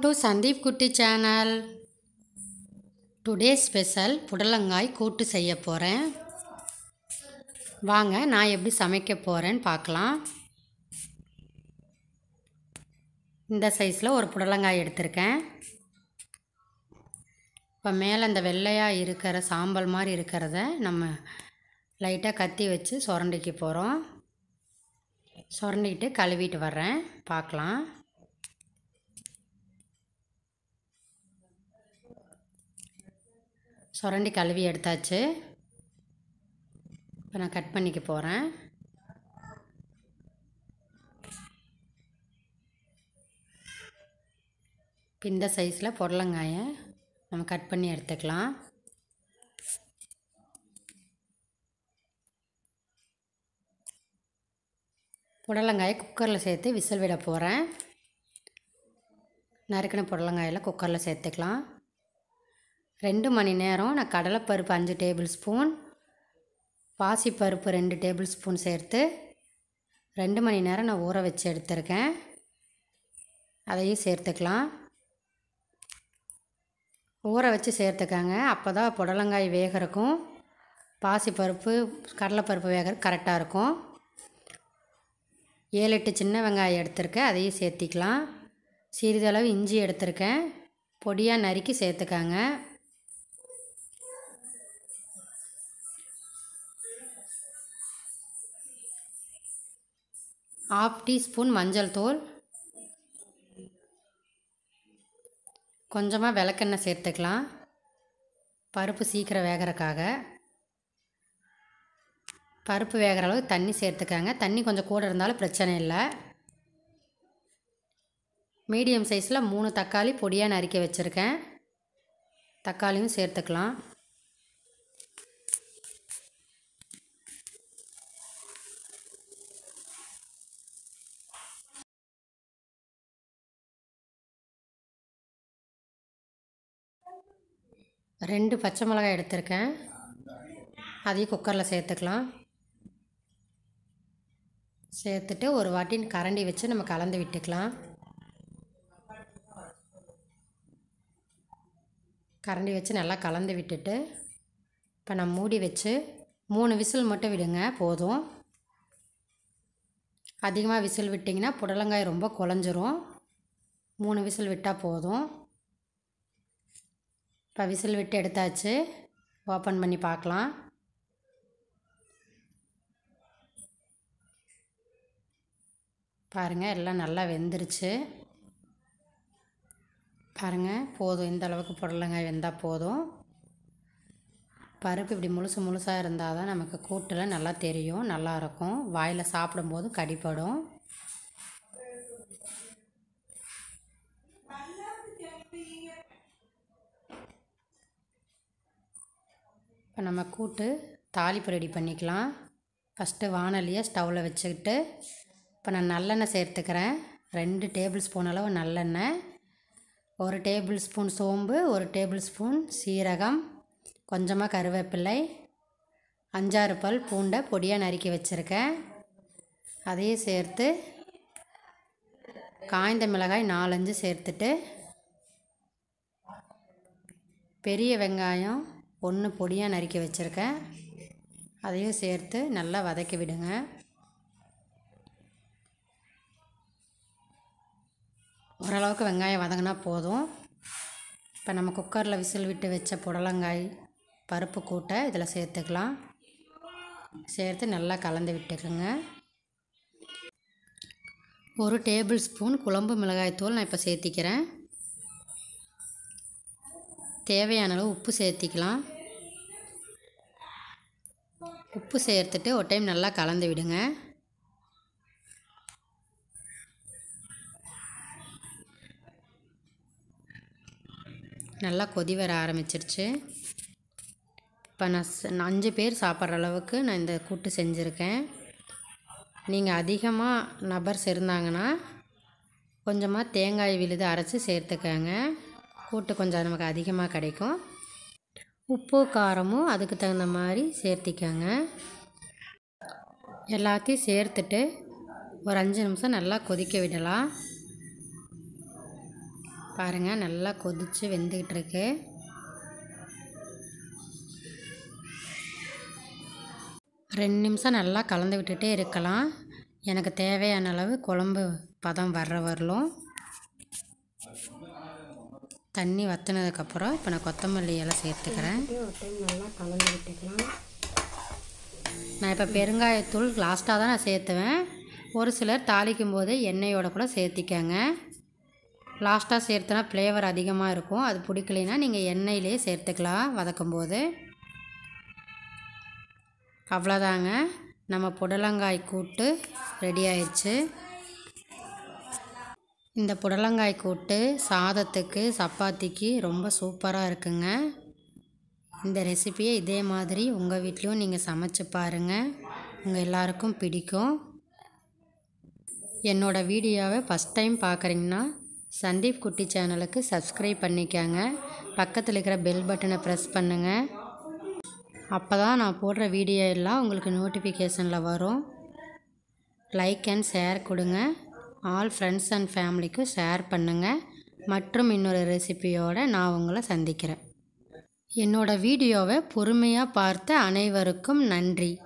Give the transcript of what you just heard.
to Sandeep Kutti channel. Today's special pudalangai kootu செய்ய போறேன். வாங்க நான் எப்படி சமைக்க போறேன்னு பார்க்கலாம். இந்த சைஸ்ல ஒரு புடலங்காய் எடுத்துர்க்கேன். இப்ப மேல அந்த வெள்ளையா இருக்கிற சாம்பல் மாதிரி இருக்கிறத நம்ம லைட்டா கத்தி வச்சு சொரண்டிக்க போறோம். சொரண்டிட்டு கழுவிட்டு வரேன். பார்க்கலாம். சொரண்டி கழுவி எடுத்தாச்சு. இப்போ நான் கட் பண்ணிக்க போகிறேன். இந்த சைஸில் புடலங்காயை நம்ம கட் பண்ணி எடுத்துக்கலாம். புடலங்காயை குக்கரில் சேர்த்து விசில் விட போகிறேன். நறுக்கின புடலங்காயில் குக்கரில் சேர்த்துக்கலாம். 2 மணி நேரம் நான் கடலைப்பருப்பு 5 டேபிள் ஸ்பூன், பாசிப்பருப்பு 2 டேபிள் ஸ்பூன் சேர்த்து 2 மணி நேரம் நான் ஊற வச்சு எடுத்துருக்கேன். அதையும் சேர்த்துக்கலாம். ஊற வச்சு சேர்த்துக்காங்க. அப்போ தான் புடலங்காய் வேகிறக்கும் பாசிப்பருப்பு கடலைப்பருப்பு வேகிறது கரெக்டாக இருக்கும். 7-8 சின்ன வெங்காயம் எடுத்துருக்கேன். அதையும் சேர்த்திக்கலாம். சிறிதளவு இஞ்சி எடுத்துருக்கேன். பொடியாக நறுக்கி சேர்த்துக்காங்க. 1/2 டீஸ்பூன் மஞ்சள் தூள், கொஞ்சமாக விளக்கெண்ணெய் சேர்த்துக்கலாம். பருப்பு சீக்கிரம் வேகிறக்காக. பருப்பு வேகிற அளவு தண்ணி சேர்த்துக்காங்க. தண்ணி கொஞ்சம் கூட இருந்தாலும் பிரச்சனை இல்லை. மீடியம் சைஸில் 3 தக்காளி பொடியாக நறுக்கி வச்சுருக்கேன். தக்காளியும் சேர்த்துக்கலாம். ரெண்டு பச்சை மிளகாய் எடுத்திருக்கேன். அதையும் குக்கரில் சேர்த்துக்கலாம். சேர்த்துட்டு ஒரு வாட்டி கரண்டி வச்சு நம்ம கலந்து விட்டுக்கலாம். கரண்டி வச்சு நல்லா கலந்து விட்டுட்டு இப்போ நான் மூடி வச்சு 3 விசில் மட்டும் விடுங்க போதும். அதிகமாக விசில் விட்டிங்கன்னா புடலங்காய் ரொம்ப குழஞ்சிரும். 3 விசில் விட்டால் போதும். இப்போ விசில் விட்டு எடுத்தாச்சு. ஓப்பன் பண்ணி பார்க்கலாம். பாருங்கள், எல்லாம் நல்லா வெந்துருச்சு. பாருங்கள், போதும். இந்த அளவுக்கு புடலங்காய் வெந்தால் போதும். பருப்பு இப்படி முழுசாக இருந்தால் தான் நமக்கு கூட்டில் நல்லா தெரியும், நல்லாயிருக்கும். வாயில் சாப்பிடும்போது கடிப்படும். இப்போ நம்ம கூட்டு தாளிப்பு ரெடி பண்ணிக்கலாம். ஃபஸ்ட்டு வானலியை ஸ்டவ்வில் வச்சுக்கிட்டு இப்போ நான் நல்லெண்ணெய் சேர்த்துக்கிறேன். 2 டேபிள் ஸ்பூன் அளவு நல்லெண்ணெய், 1 டேபிள் ஸ்பூன் சோம்பு, 1 டேபிள் ஸ்பூன் சீரகம், கொஞ்சமாக கருவேப்பிலை, 5-6 பல் பூண்டை பொடியாக நறுக்கி வச்சுருக்கேன். அதையும் சேர்த்து காய்ந்த மிளகாய் 4-5 சேர்த்துட்டு பெரிய வெங்காயம் 1 பொடியாக நறுக்கி வச்சுருக்கேன். அதையும் சேர்த்து நல்லா வதக்கி விடுங்க. ஓரளவுக்கு வெங்காயம் வதங்கினா போதும். இப்போ நம்ம குக்கரில் விசில் விட்டு வச்ச புடலங்காய் பருப்பு கூட்டை இதில் சேர்த்துக்கலாம். சேர்த்து நல்லா கலந்து விட்டுக்குங்க. 1 டேபிள் ஸ்பூன் குழம்பு மிளகாய்த்தூள் நான் இப்போ சேர்த்திக்கிறேன். தேவையான அளவு உப்பு சேர்த்திக்கலாம். உப்பு சேர்த்துட்டு ஒரு டைம் நல்லா கலந்து விடுங்க. நல்லா கொதி வர ஆரம்பிச்சிருச்சு. இப்போ நான் 5 பேர் சாப்பிட்ற அளவுக்கு நான் இந்த கூட்டு செஞ்சுருக்கேன். நீங்கள் அதிகமாக நபர்ஸ் இருந்தாங்கன்னா கொஞ்சமாக தேங்காய் விழுது அரைச்சி சேர்த்துக்கங்க. கூட்டு கொஞ்சம் நமக்கு அதிகமாக கிடைக்கும். உப்பு காரமும் அதுக்கு தகுந்த மாதிரி சேர்த்திக்கங்க. எல்லாத்தையும் சேர்த்துட்டு ஒரு 5 நிமிஷம் நல்லா கொதிக்க விடலாம். பாருங்கள் நல்லா கொதித்து வெந்துக்கிட்டு இருக்கு. ரெண்டு நிமிஷம் நல்லா கலந்து விட்டுட்டே இருக்கலாம். எனக்கு தேவையான அளவு குழம்பு பதம் வர்ற வரலும் தண்ணி வற்றினதுக்கப்புறம் இப்போ நான் கொத்தமல்லி இலை சேர்த்துக்கிறேன். நல்லா கலந்து விட்டுக்கலாம். நான் இப்போ பெருங்காயத்தூள் லாஸ்ட்டாக தான் நான் சேர்த்துவேன். ஒரு சிலர் தாளிக்கும் போது எண்ணெயோட கூட சேர்த்திக்கங்க. லாஸ்ட்டாக சேர்த்துனா ஃப்ளேவர் அதிகமாக இருக்கும். அது பிடிக்கலைன்னா நீங்கள் எண்ணெயிலே சேர்த்துக்கலாம் வதக்கும் போது. அவ்வளோதாங்க, நம்ம புடலங்காய் கூட்டு ரெடி ஆயிடுச்சு. இந்த புடலங்காய் கூட்டு சாதத்துக்கு சப்பாத்திக்கு ரொம்ப சூப்பராக இருக்குங்க. இந்த ரெசிபியை இதே மாதிரி உங்கள் வீட்லேயும் நீங்கள் சமைச்சு பாருங்கள். உங்கள் எல்லாருக்கும் பிடிக்கும். என்னோடய வீடியோவை ஃபஸ்ட் டைம் பார்க்குறீங்கன்னா சந்தீப் குட்டி சேனலுக்கு சப்ஸ்கிரைப் பண்ணிக்கோங்க. பக்கத்தில் இருக்கிற பெல் பட்டனை ப்ரெஸ் பண்ணுங்கள். அப்போ தான் நான் போடுற வீடியோ எல்லாம் உங்களுக்கு நோட்டிஃபிகேஷனில் வரும். லைக் அண்ட் ஷேர் கொடுங்க. ஆல் ஃப்ரெண்ட்ஸ் அண்ட் ஃபேமிலிக்கு ஷேர் பண்ணுங்கள். மற்றும் இன்னொரு ரெசிபியோடு நான் உங்களை சந்திக்கிறேன். என்னோடய வீடியோவை பொறுமையாக பார்த்த அனைவருக்கும் நன்றி.